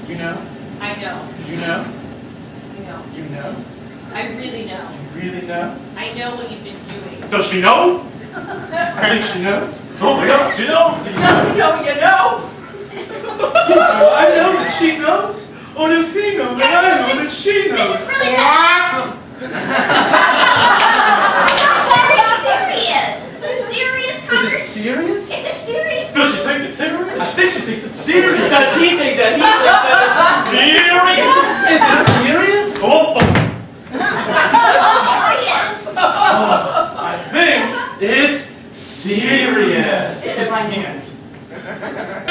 You know? I know. You know? I know. You know? I really know. You really know? I know what you've been doing. Does she know? I think she knows. Oh my God, Jill! Do you know? You know? Do I know that she knows? Or does he know that I know that she knows? This is really bad. This is a serious Is conversation. it serious? It's a serious. Does she think it's serious? I think she thinks it's serious. Does he think that he thinks that it's Serious? Is it serious? Oh, I think it's serious. in my hand?